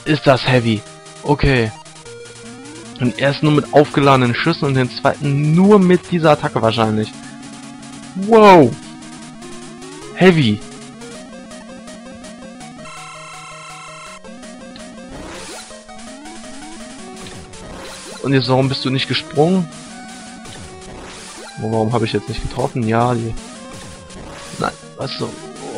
ist das heavy. Okay. Und erst nur mit aufgeladenen Schüssen und den zweiten nur mit dieser Attacke wahrscheinlich. Wow. Heavy. Und jetzt, warum bist du nicht gesprungen? Oh, warum habe ich jetzt nicht getroffen? Ja, die... Nein, was so?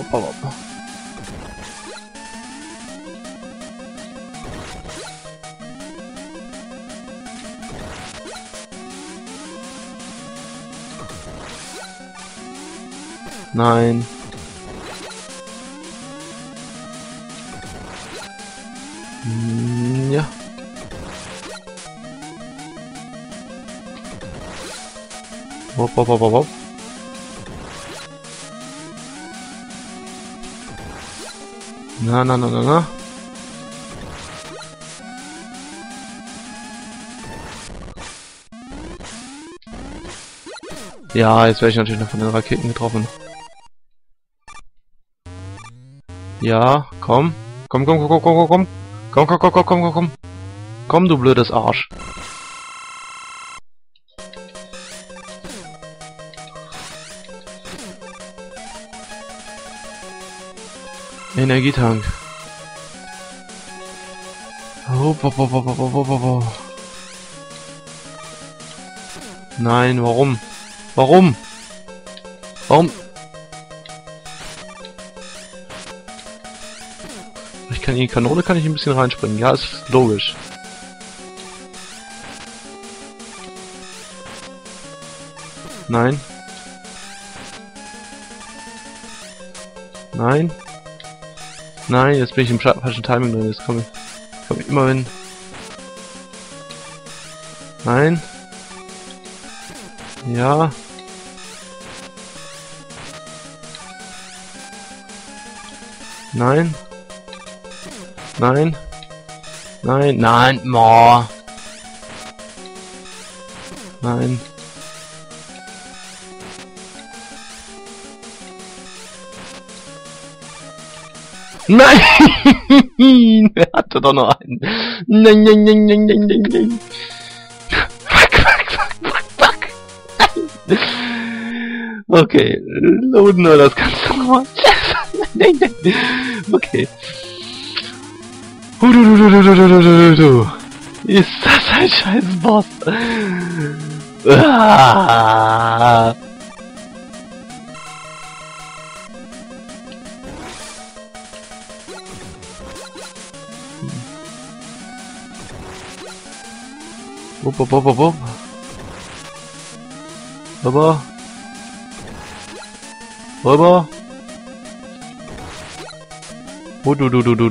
Nein. Ja. Hopp, hopp, hopp, hopp. Na, na, na, na, na. Ja, jetzt werde ich natürlich noch von den Raketen getroffen. Ja, komm. Komm, komm, komm, komm, komm, komm. Komm, komm, komm, komm, komm, komm, komm. Komm, du blödes Arsch. Energietank. Oh, oh, oh, oh, oh, oh, oh, oh. Nein, warum? Warum? Warum? Ich kann in die Kanone kann ich ein bisschen reinspringen. Ja, ist logisch. Nein. Nein. Nein, jetzt bin ich im falschen Timing drin. Jetzt komme ich immer hin. Nein. Ja. Nein. Nein. Nein. Nein. Boah. Nein. Nein! Wer hatte doch noch einen? Nein, nein, nein, nein, nein, nein, nein. Fuck, fuck, fuck, fuck, fuck. Okay, loaden wir das Ganze nochmal. Nein, nein, okay. Ist das ein scheiß Boss? Ah. Wupp, wupp, wupp, wupp. Rüber. Rüber. Du.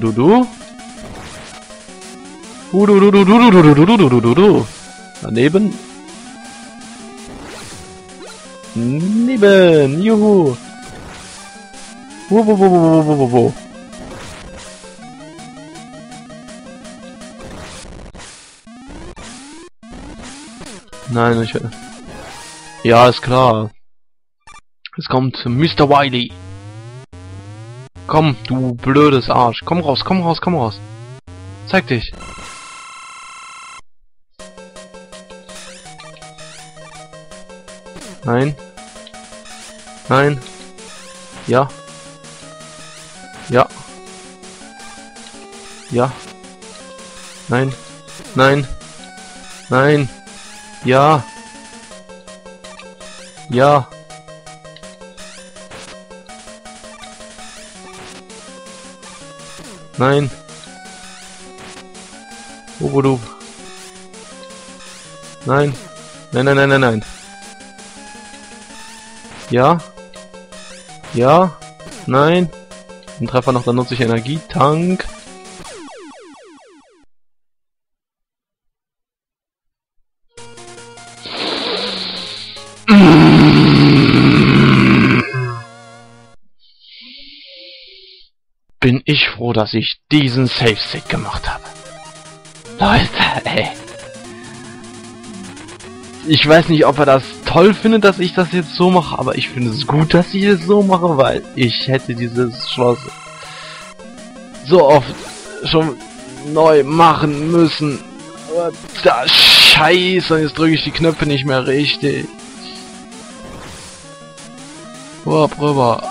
Du. Daneben. Neben. Juhu. Wo. Nein, ich... Ja, ist klar. Es kommt Mr. Wily. Komm, du blödes Arsch. Komm raus, komm raus, komm raus. Zeig dich. Nein. Nein. Ja. Ja. Ja. Nein. Nein. Nein. Ja. Ja. Nein. Du. Nein. Nein. Ja. Ja. Nein. Ein Treffer noch, dann nutze ich Energietank. Bin ich froh, dass ich diesen Save-Stick gemacht habe. Leute, ey. Ich weiß nicht, ob er das toll findet, dass ich das jetzt so mache, aber ich finde es gut, dass ich es so mache, weil ich hätte dieses Schloss so oft schon neu machen müssen. Aber da Scheiße, jetzt drücke ich die Knöpfe nicht mehr richtig. Hopp rüber.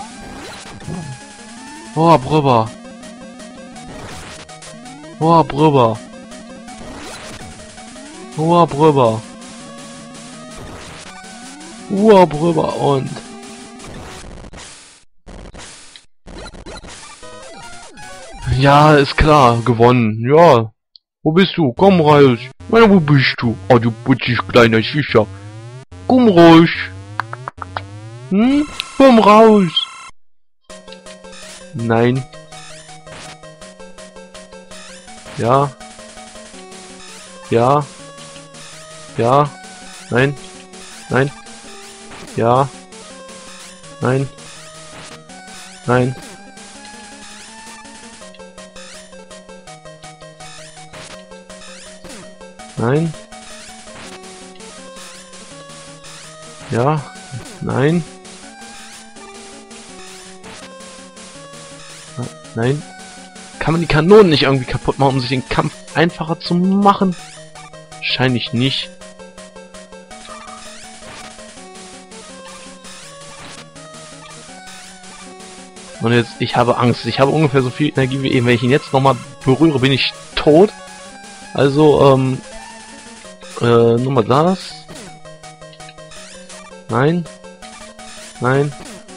Hopp rüber. Hopp rüber. Hopp rüber. Hopp rüber und... Ja, ist klar, gewonnen. Ja. Wo bist du? Komm raus. Na, wo bist du? Oh, du putzig kleiner Fischer. Komm raus. Hm? Komm raus. Nein. Ja. Ja. Ja. Nein. Nein. Ja. Nein. Nein. Nein. Ja. Nein. Nein. Kann man die Kanonen nicht irgendwie kaputt machen, um sich den Kampf einfacher zu machen? Wahrscheinlich nicht. Und jetzt, ich habe Angst. Ich habe ungefähr so viel Energie wie eben. Wenn ich ihn jetzt nochmal berühre, bin ich tot. Also, nur mal das. Nein. Nein.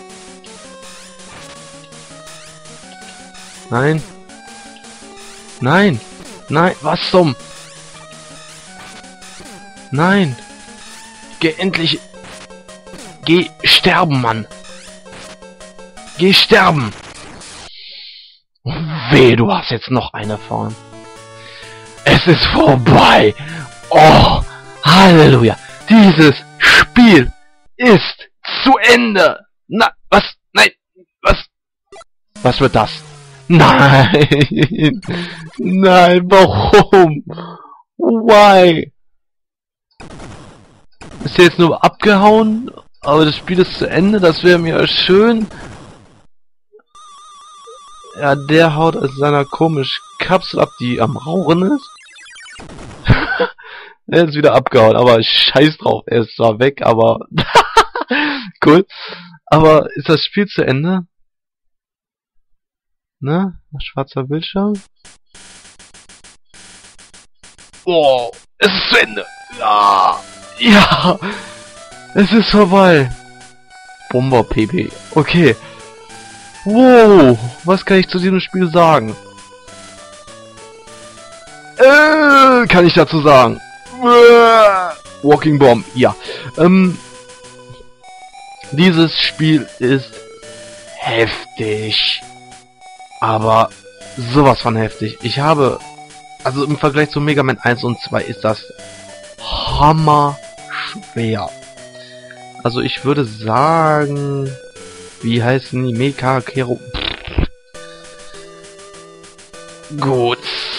Nein. Nein. Nein. Was zum? Nein. Geh endlich. Geh sterben, Mann. Geh sterben. Weh, du hast jetzt noch eine vorn. Es ist vorbei. Oh, Halleluja. Dieses Spiel ist zu Ende. Na, was? Nein, was? Was wird das? Nein. Nein, warum? Why? Ist jetzt nur abgehauen, aber das Spiel ist zu Ende, das wäre mir schön. Ja, der haut aus seiner komischen Kapsel ab, die am Rauchen ist. Er ist wieder abgehauen, aber scheiß drauf, er ist zwar weg, aber... Cool. Aber ist das Spiel zu Ende? Ne? Schwarzer Bildschirm. Oh, es ist zu Ende. Ja. Ja. Es ist vorbei. Bomber PP. Okay. Wow. Was kann ich zu diesem Spiel sagen? Kann ich dazu sagen? Walking Bomb. Ja. Dieses Spiel ist heftig. Aber sowas von heftig. Ich habe... Also im Vergleich zu Mega Man 1 und 2 ist das hammer schwer. Also ich würde sagen... Wie heißen die? Mecha Kero... Gut.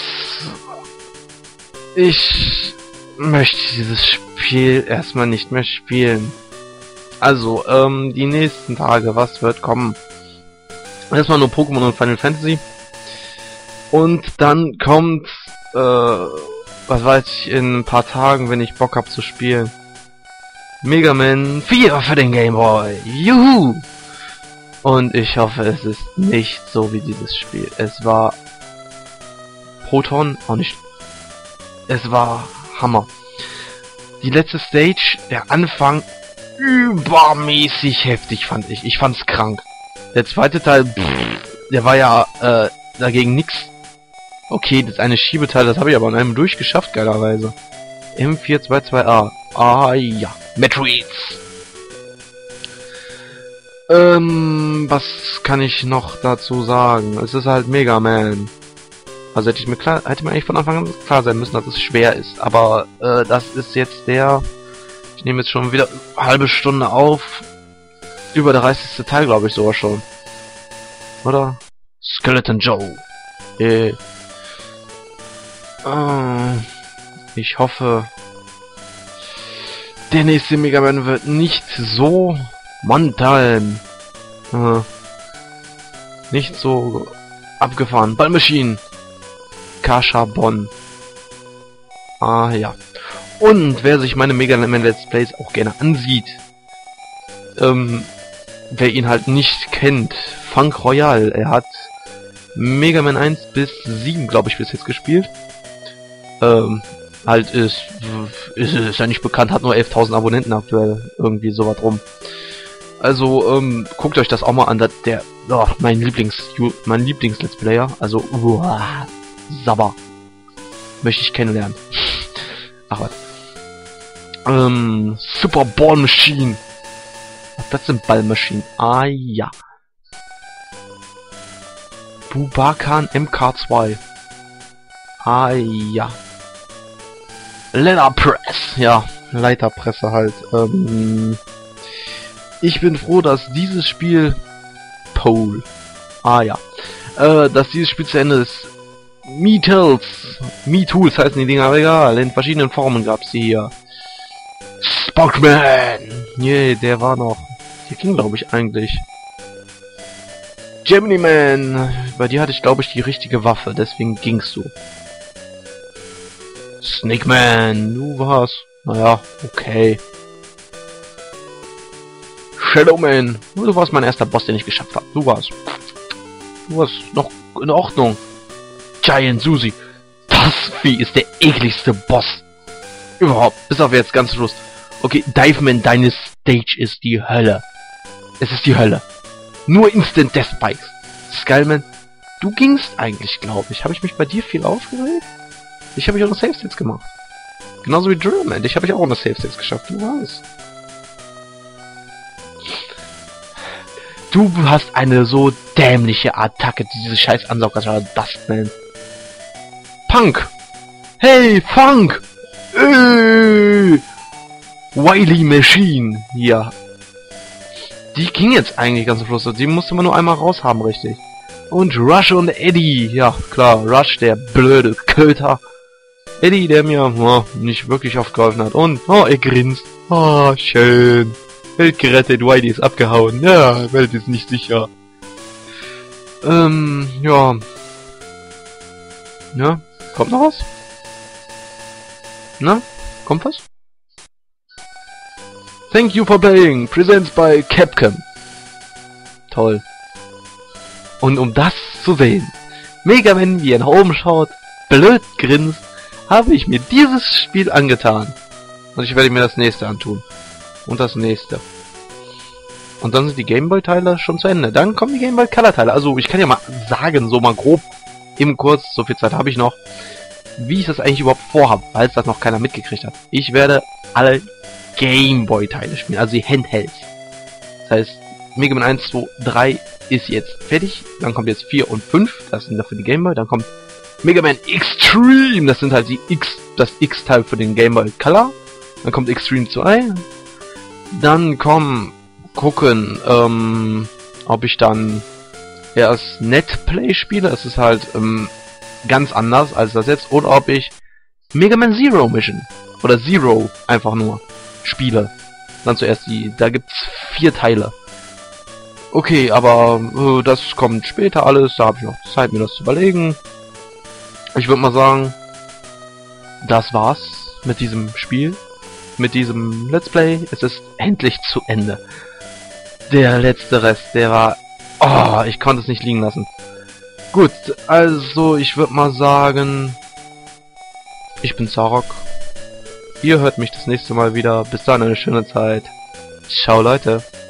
Ich möchte dieses Spiel erstmal nicht mehr spielen. Also, die nächsten Tage, was wird kommen? Erstmal nur Pokémon und Final Fantasy. Und dann kommt, was weiß ich, in ein paar Tagen, wenn ich Bock hab zu spielen. Mega Man 4 für den Game Boy. Juhu! Und ich hoffe, es ist nicht so wie dieses Spiel. Es war Proton, auch nicht. Es war Hammer. Die letzte Stage, der Anfang, übermäßig heftig fand ich. Ich fand's krank. Der zweite Teil, der war ja dagegen nix. Okay, das eine Schiebeteil, das habe ich aber in einem durchgeschafft, geilerweise. M422A. Ah ja, Metroids. Was kann ich noch dazu sagen? Es ist halt Mega Man. Also hätte mir eigentlich von Anfang an klar sein müssen, dass es schwer ist. Aber das ist jetzt der... Ich nehme jetzt schon wieder eine halbe Stunde auf. Über der 30. Teil, glaube ich, sogar schon. Oder? Skeleton Joe. Ich hoffe, der nächste Mega Man wird nicht so One-Time. Nicht so abgefahren. Ballmaschinen. Kasha Bon. Ah ja. Und wer sich meine Mega Man Let's Plays auch gerne ansieht, wer ihn halt nicht kennt, Funk Royal, er hat Mega Man 1 bis 7, glaube ich, bis jetzt gespielt. Halt ist ja nicht bekannt, hat nur 11.000 Abonnenten aktuell, irgendwie sowas rum. Also, guckt euch das auch mal an, mein Lieblings-Let's Player, also, Sabber. Möchte ich kennenlernen. Ach was. Super Ball Machine. Das sind Ballmaschinen. Ah ja. Bubakan MK2. Ah ja. Letterpress. Ja, Leiterpresse halt. Ich bin froh, dass dieses Spiel Pole. Ah ja. Dass dieses Spiel zu Ende ist. Me-Tools heißen die Dinger, aber egal. In verschiedenen Formen gab's die hier. Spockman! Yeah, der war noch. Der ging, glaube ich, eigentlich. Gemini Man! Bei dir hatte ich, glaube ich, die richtige Waffe, deswegen ging's so. Snake Man! Du warst. Naja, okay. Shadow Man! Du warst mein erster Boss, den ich geschafft habe. Du warst noch in Ordnung. Giant Susi! Das Vieh ist der ekligste Boss überhaupt. Bis auf jetzt ganz Schluss. Okay, Diveman, deine Stage ist die Hölle. Es ist die Hölle. Nur Instant Death Spikes. Skullman, du gingst eigentlich, glaube ich. Habe ich mich bei dir viel aufgeregt? Ich habe auch eine Save States gemacht. Genauso wie Drillman. Ich habe auch eine Save States geschafft. Du weißt. Du hast eine so dämliche Attacke, diese scheiß Ansauger, Dustman. Punk! Hey, Funk! Wily Machine! Ja. Die ging jetzt eigentlich ganz am Schluss. Die musste man nur einmal raus haben, richtig. Und Rush und Eddie. Ja, klar. Rush, der blöde Köter. Eddie, der mir nicht wirklich oft geholfen hat. Und, er grinst. Schön. Welt gerettet, Wily ist abgehauen. Ja, Welt ist nicht sicher. Ja. Ja, kommt noch was? Na, kommt was? Thank you for playing. Presents by Capcom. Toll. Und um das zu sehen, Mega Man wie er nach oben schaut, blöd grinst, habe ich mir dieses Spiel angetan. Und ich werde mir das nächste antun. Und das nächste. Und dann sind die Gameboy-Teile schon zu Ende. Dann kommen die Gameboy Color-Teile. Also ich kann ja mal sagen, so mal grob, eben kurz, so viel Zeit habe ich noch, wie ich das eigentlich überhaupt vorhabe, falls das noch keiner mitgekriegt hat. Ich werde alle Gameboy-Teile spielen, also die Handhelds. Das heißt, Mega Man 1, 2, 3 ist jetzt fertig. Dann kommt jetzt 4 und 5, das sind dafür die Gameboy. Dann kommt Mega Man Extreme, das sind halt das X-Teil für den Gameboy Color. Dann kommt Extreme 2. Dann gucken, ob ich dann erst Netplay spiele. Das ist halt ganz anders als das jetzt. Oder ob ich Mega Man Zero Mission oder Zero einfach nur spiele. Dann zuerst da gibt's 4 Teile. Okay, aber das kommt später alles. Da habe ich noch Zeit, mir das zu überlegen. Ich würde mal sagen, das war's mit diesem Spiel. Mit diesem Let's Play. Es ist endlich zu Ende. Der letzte Rest, der war... ich konnte es nicht liegen lassen. Gut, also ich würde mal sagen... Ich bin Zarok. Ihr hört mich das nächste Mal wieder. Bis dann, eine schöne Zeit. Ciao, Leute.